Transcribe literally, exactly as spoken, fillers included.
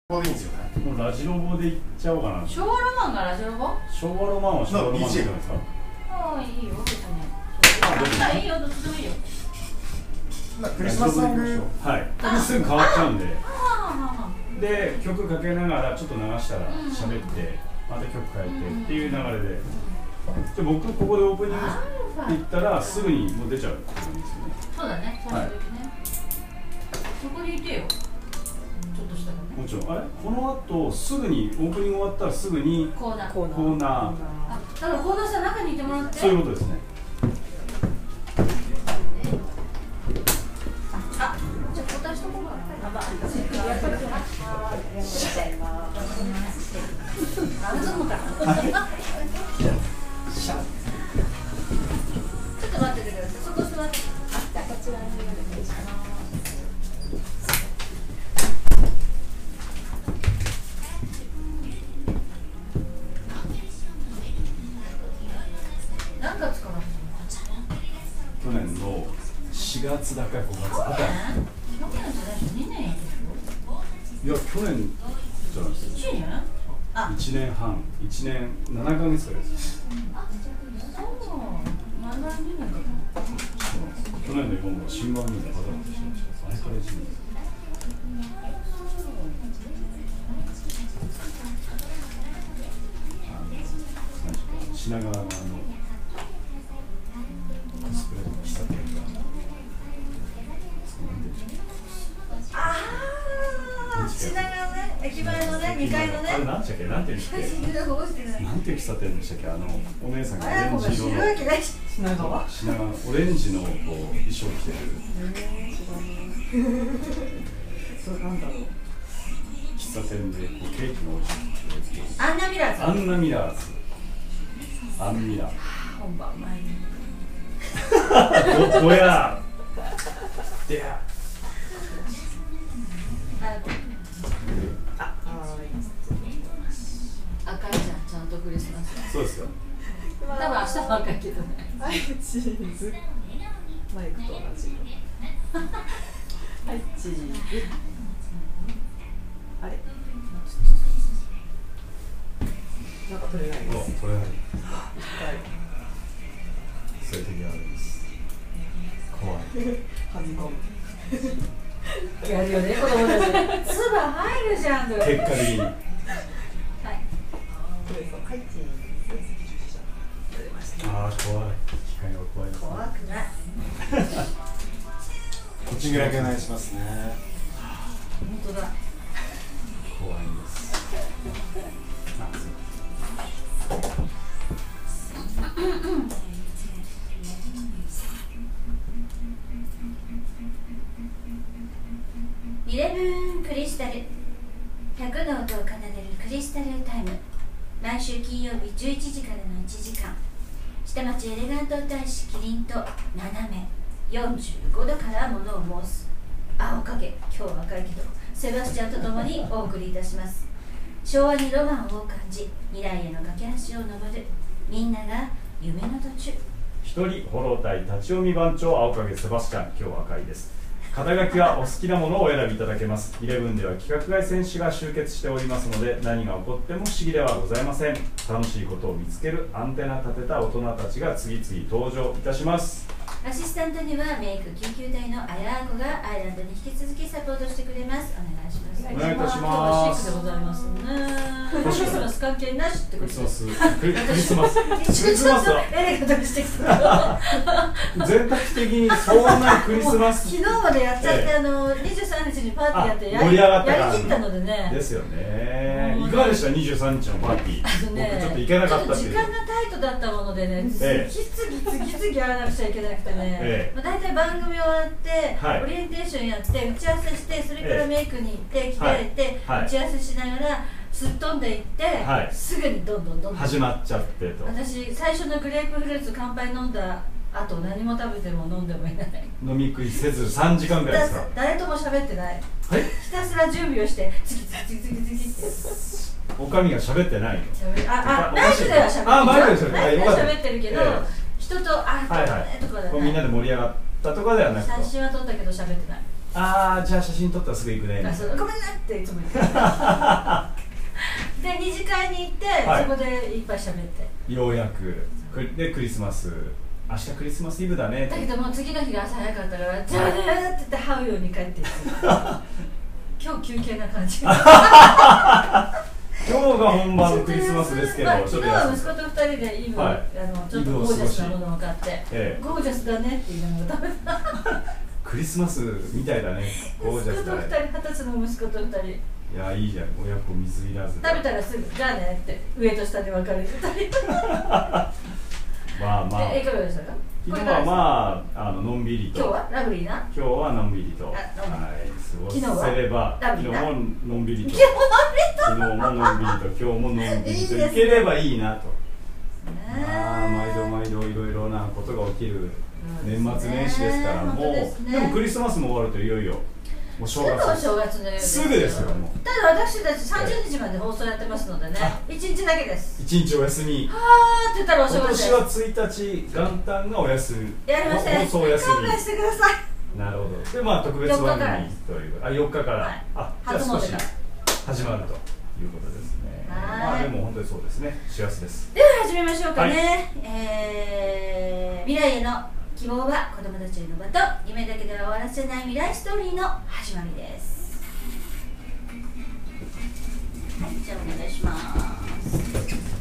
こでいいんですよね。 もうラジロボでいっちゃおうかな。 昭和ロマンがラジロボ？ 昭和ロマンは昭和ロマンじゃないですか。 ああ、いいよ、別に。あ、いいよ、どっちでもいいよ。 クリスマスソング。 はい。すぐ変わっちゃうんで。 あで、曲かけながらちょっと流したら喋って、また曲変えてっていう流れで。じゃ僕ここでオープニングって言ったらすぐにもう出ちゃうって感じですよね。 そうだね、最初にね。そこにいてよ。ちょっとしたらね。 もちろん。あれこの後すぐにオープニング終わったらすぐにコーナー。 コーナー。 あ、だからコーナーさん中にいてもらって。 そういうことですね。 あ、じゃあ交代しとこうかな。あ、まあ、あ、そうか。ちょっと待っててください。そこ座って。あ、じゃあこちらにお願いします。何月から？ 去年のしがつだかごがつあたり。 去年じゃないでしょ。にねんやでしいや、去年じゃないです。 ょ。いちねん？あ、 いちねんはん、いちねんななかげつくらいです。 あ、そう。まだにねんかと思った。 去年の今も新番組の方々してました。あれからいちねんです。品川のあのコスプレの喫茶店がああ、品川ね、駅前のね、にかいのね。 あれなんちゃっけ、なんていうんでしたっけ、なんていう喫茶店でしたっけ、あのお姉さんがオレンジ色の品川品川オレンジのこう衣装着てるそうなんだろう。 喫茶店でこうケーキの美味しいアンナミラーズ。 アンナミラーズアンミラー本番前にどこやでやあ、赤いじゃん、ちゃんとクリスマス。 そうですよ。 多分明日は赤いけどね。 はい、チーズ。マイクと同じ。はい、チーズ。あれ。なんか取れないです。 取れない。 はい。 そういう時あるんです。怖い。 はじこむ。 やるよね、子供たち。唾入るじゃん、 結果的に。 はい。 これそう、はい、チーズ。取れました。 ああ、怖い。機械が怖いですね。 怖くない。 こっちぐらいお願いしますね。 本当だ。 怖いんです。 イレブンクリスタル、ひゃくの音を奏でるクリスタルタイム。来週金曜日じゅういちじからのいちじかん、下町エレガント大使キリンと斜めよんじゅうごどからものを申す青影、今日は赤いけどセバスチャンとともにお送りいたします。昭和にロマンを感じ、未来への架け橋を登るみんなが夢の途中。 一人フォロー隊立ち読み番長青影セバスチャン、今日は赤いです。肩書きはお好きなものをお選びいただけます。イレブンでは企画外選手が集結しておりますので、何が起こっても不思議ではございません。楽しいことを見つけるアンテナ立てた大人たちが次々登場いたします。 アシスタントにはメイク救急隊のあやあこがアイランドに引き続きサポートしてくれます。お願いします。 お願いいたします。 今日はシックでございますね。クリスマス関係なしってことクリスマスクリスマスクリスマスはエレガントにしてきた。 全体的にそうないクリスマス昨日までやっちゃって、ええ、あのにじゅうさんにちにパーティーやってやり、 盛り上がったやりきったのでね。 ですよね。いかがでしたにじゅうさんにちのパーティー。あのね、僕ちょっと行けなかったっていう。 時間がタイトだったものでね、 ええ、 次々次々やらなくちゃいけなくてね。ええ、まあ、大体番組終わって、はい、オリエンテーションやって打ち合わせして、それからメイクに行って着替えて、はい、打ち合わせしながらすっ飛んでいって、はい、すぐにどんどんどんどん始まっちゃってと。 私最初のグレープフルーツ乾杯飲んだあと何も食べても飲んでもいない。 飲み食いせずさんじかんぐらいですか。 誰とも喋ってない。はい、ひたすら準備をして次々次々次々って。 おかみが喋ってないの。 ああ、マイクでは喋ってる。 あ、マイクでは喋ってるけど、人とあ、はいはい、とかでみんなで盛り上がったとかではなくて。 写真は撮ったけど喋ってない。 ああ、じゃあ写真撮ったらすぐ行くね。 あ、そうごめんなっていつも言ってで二次会に行って、 はい、 そこでいっぱい喋って、 ようやくでクリスマス、明日クリスマスイブだね。 だけどもう次の日が朝早かったからじゃあねって言って這うように帰っていって今日休憩な感じ今日が本番のクリスマスですけど、 まあ、昨日は息子とふたりでイブ、はい、あのちょっとゴージャスなものを買って、ええ、ゴージャスだねって言いながら食べたクリスマスみたいだね、ゴージャスだね。 息子とふたり、二十歳の息子とふたり、 いや、いいじゃん、親子水入らず。 食べたらすぐ、じゃあねって上と下に分かれてたりまあまあ、 いかがでしたか？ 昨日はまあ、あののんびりと、 今日はラブリーな、 今日はのんびりと、はい、過ごせれば、昨日ものんびりと、昨日ものんびりと、今日ものんびりといければいいなと。まあ、毎度毎度いろいろなことが起きる年末年始ですから、もう、でもクリスマスも終わるといよいよもう正月、 すぐお正月のようです。 すぐですよ。もうただ私たちさんじゅうにちまで放送やってますのでね、いちにちだけです。 いちにちお休み。 はーって言ったらお正月です。 今年はついたち元旦がお休み。 やりません。 放送お休み。 勘弁してください。 なるほど。でまあ特別番組というあよっかから、はい、あじゃあ少し始まるということですね。まあでも本当にそうですね。幸せです。 では始めましょうかね。 はい、 えー、未来への希望は子供たちへの場と夢だけでは終わらせない未来ストーリーの始まりです。はい、じゃあお願いします。